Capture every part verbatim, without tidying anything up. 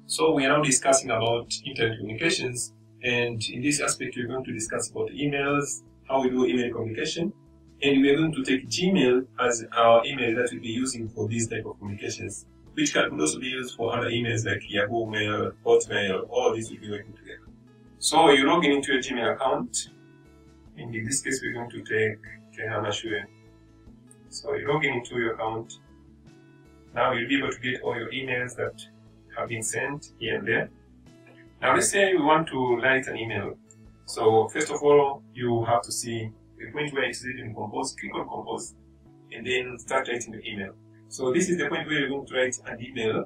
So we are now discussing about internet communications, and in this aspect we're going to discuss about emails, how we do email communication, and we're going to take Gmail as our email that we'll be using for this type of communications, which can also be used for other emails like Yahoo Mail, Hotmail. All these will be working together. So you log in into your Gmail account, and in this case we're going to take Kehama Shuen. So you log in into your account. Now you'll be able to get all your emails that have been sent here and there. Now let's say we want to write an email. So first of all, you have to see the point where it's written compose, click on compose, and then start writing the email. So this is the point where you're going to write an email,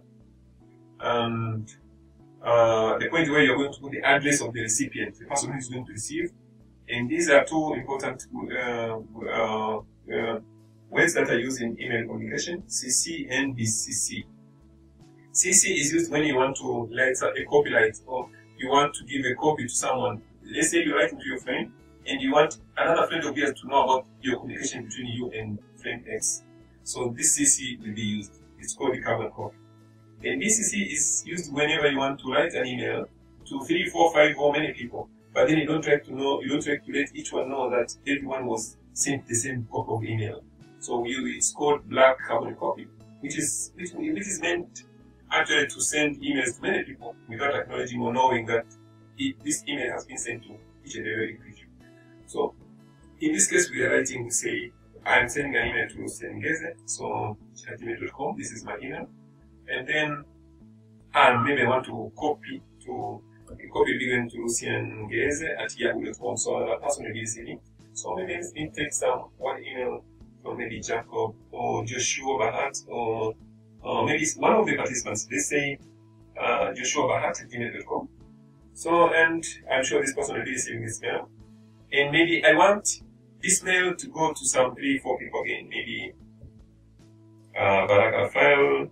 and uh, the point where you're going to put the address of the recipient, the person who is going to receive. And these are two important uh, uh, uh, words that are used in email communication: C C and B C C. C C is used when you want to write a copyright, or you want to give a copy to someone. Let's say you write to your friend and you want another friend of yours to know about your communication between you and friend X. So this C C will be used. It's called the carbon copy. And B C C is used whenever you want to write an email to three, four, five, or many people. But then you don't try to know, you don't try to let each one know that everyone was sent the same copy of email. So you, it's called black carbon copy, which is which, which is meant actually to send emails to many people without acknowledging or knowing that it, this email has been sent to each and every individual. So in this case, we are writing, say, I'm sending an email to Sengeze, so at gmail dot com, this is my email. And then um, maybe I want to copy to copy begin to Lucien Ngeze at yahoo dot com, so that person will be receiving. So maybe let me take some one email from maybe Jacob or Joshua Bahat, or Uh, maybe it's one of the participants. Let's say uh, Joshua Bahat at gmail dot com. So, and I'm sure this person will be receiving this mail. And maybe I want this mail to go to some three, four people again. Maybe uh, Barak Rafael,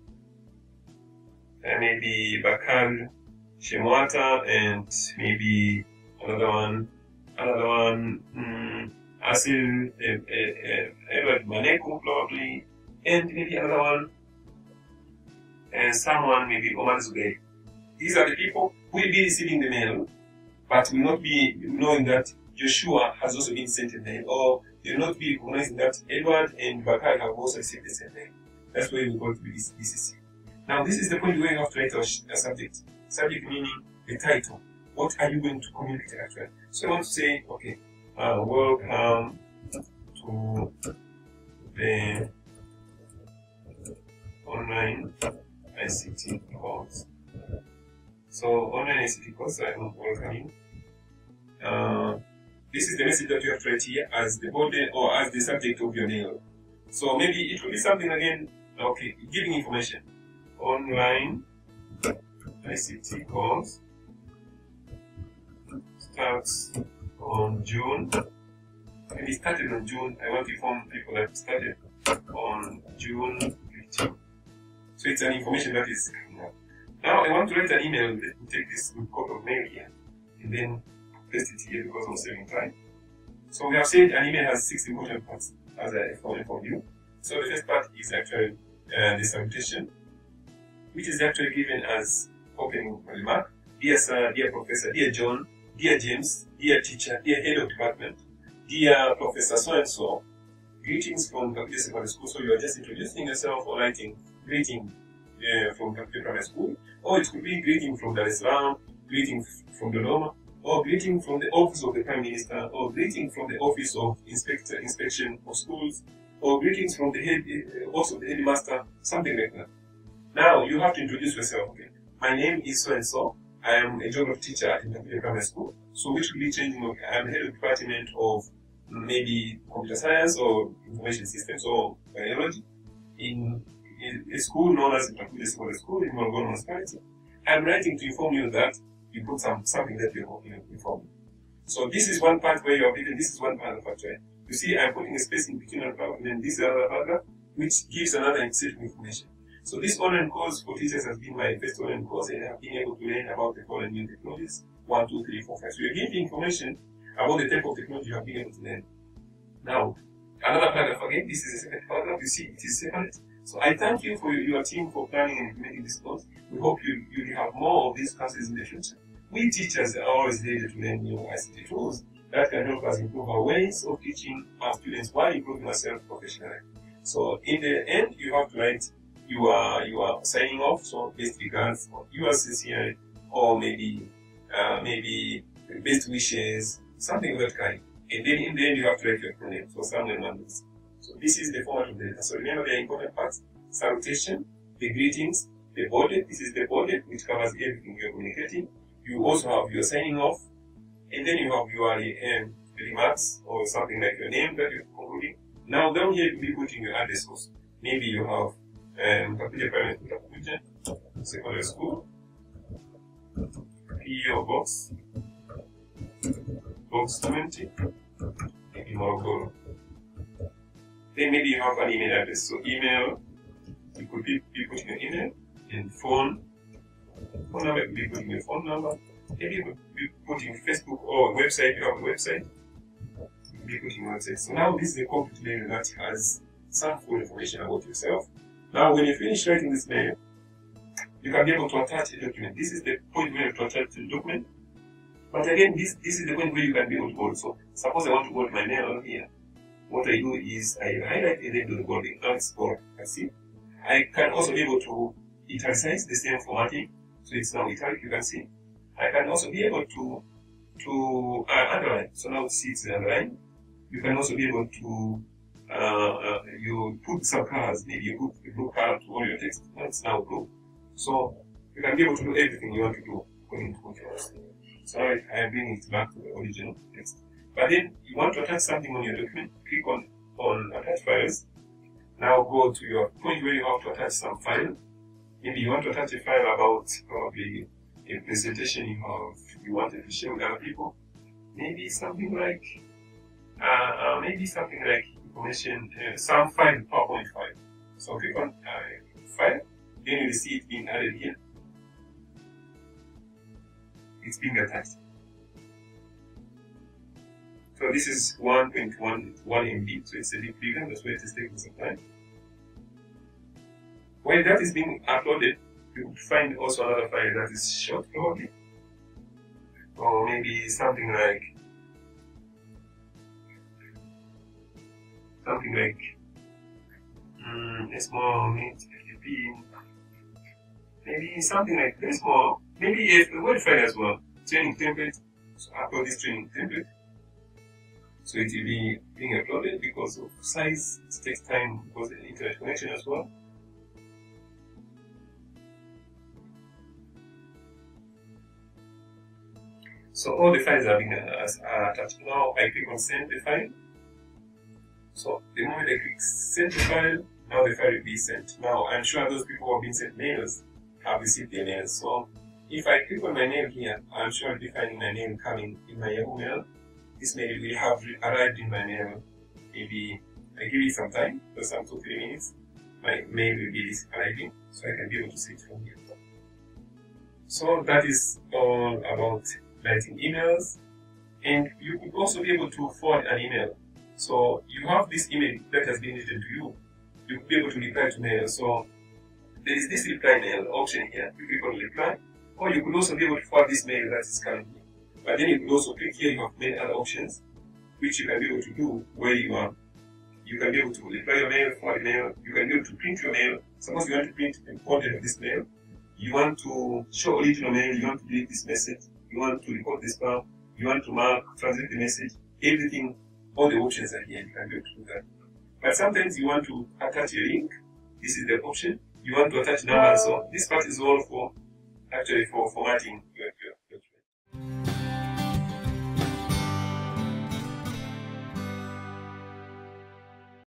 and maybe Bakar Shemwata, and maybe another one, another one, um, Asil uh, uh, Edward Maneku probably, and maybe another one, and someone maybe Omar Zubair. These are the people who will be receiving the mail, but will not be knowing that Joshua has also been sent a mail, or they will not be recognizing that Edward and Bakar have also received the same mail. That's why we go to B C C. Now this is the point where you have to write a subject. Subject meaning the title. What are you going to communicate actually? So I want to say, okay, uh, welcome to the online I C T course. So online I C T course, I am welcoming. Uh, this is the message that you have to write here as the body or as the subject of your mail. So maybe it will be something again, okay, giving information. Online I C T course starts on June. Maybe started on June. I want to inform people that started on June fifteenth. So it's an information that is coming up. Now I want to write an email. Let me take this copy of mail here and then paste it here because of saving time. So we have said an email has six important parts as I informed you. So the first part is actually uh, the salutation, which is actually given as opening remark. Dear sir, dear professor, dear John, dear James, dear teacher, dear head of department, dear professor so and so. Greetings from Kakute Secondary School. So you are just introducing yourself or writing greeting uh, from Kakute Primary School, or it could be greeting from Dar es Salaam, greeting from Dodoma, or greeting from the office of the Prime Minister, or greeting from the office of Inspector Inspection of Schools, or greetings from the head, uh, also the headmaster, something like that. Now you have to introduce yourself. Okay, my name is so and so. I am a geography teacher at Kakute Primary School. So which will be changing. Okay, I am head of department of maybe computer science or information systems or biology in, in a school known as Kakute Secondary School in Morogoro Municipality. I'm writing to inform you that you put some something that you're hoping to inform you. So this is one part where you have written, this is one paragraph actually. You see, I'm putting a space in between a paragraph and then this other paragraph, which gives another set of information. So this online course for teachers has been my first online course, and I've been able to learn about the following new technologies, one, two, three, four, five. So you're giving information about the type of technology you have been able to learn. Now, another paragraph again, this is a second paragraph, you see it is separate. So I thank you for your team for planning and implementing this course. We hope you, you have more of these classes in the future. We teachers are always ready to learn new I C T tools that can help us improve our ways of teaching our students while improving ourselves professionally. So in the end, you have to write you are you are signing off. So best regards, or yours sincerely, or maybe uh, maybe best wishes, something of that kind. And then in the end, you have to write your full name. So Samuel Mandus. So this is the format of the letter. So remember the important parts: salutation, the greetings, the body. This is the body which covers everything you're communicating. You also have your signing off, and then you have your um, remarks or something like your name that you're concluding. Now down here you'll be putting your address also. Maybe you have um, Kapuja Primary School, Secondary School, P O Box, Box twenty, maybe Morogoro. Then maybe you have an email address. So email, you could be, be putting your email, and phone. Phone number, you could be putting your phone number. Maybe you could be putting Facebook or website. You have a website. You could be putting your website. So now this is a complete mail that has some full information about yourself. Now when you finish writing this mail, you can be able to attach a document. This is the point where you have to attach the document. But again, this, this is the point where you can be able to bold. So suppose I want to bold my mail on here. What I do is I highlight and then do the bolding. Now it's bold. You can see. I can also be able to italicize the same formatting. So it's now italic, you can see. I can also be able to to uh, underline. So now see it's underlined. You can also be able to uh, uh, you put some colors. Maybe you put a blue color to all your text. Now it's now blue. So you can be able to do everything you want to do according to what you want. So now I am bringing it back to the original text. But then you want to attach something on your document. Click on on attach files. Now go to your point where you have to attach some file. Maybe you want to attach a file about probably a presentation you have, you wanted to share with other people. Maybe something like, uh, uh, maybe something like information, uh, some file, PowerPoint file. So click on uh, file, then you will see it being added here. It's being attached. So this is one point one M B, so it's a bit bigger, that's why it is taking some time. When that is being uploaded, you would find also another file that is short probably. Or maybe something like something like um, a small F T P, maybe something like very small, maybe a word file as well. Training template. So upload this training template. So it will be being uploaded because of size, it takes time because of the internet connection as well. So all the files are being uh, attached. Now I click on send the file. So the moment I click send the file, now the file will be sent. Now I'm sure those people who have been sent mails have received their mails. So if I click on my mail here, I'm sure I'll be finding my mail coming in my Yahoo Mail. This mail will have arrived in my mail. Maybe I give it some time, for some two, three minutes. My mail will be arriving, so I can be able to see it from here. So that is all about writing emails. And you could also be able to forward an email. So you have this email that has been written to you. You could be able to reply to mail. So there is this reply mail option here. You click on reply. Or you could also be able to forward this mail that is coming here. But then you could also click here, you have many other options which you can be able to do where you are. You can be able to reply your mail, forward mail, you can be able to print your mail. Suppose you want to print the content of this mail, you want to show original mail, you want to delete this message, you want to report this spam, you want to mark, translate the message, everything, all the options are here, you can be able to do that. But sometimes you want to attach a link, this is the option. You want to attach numbers, so this part is all for, actually for formatting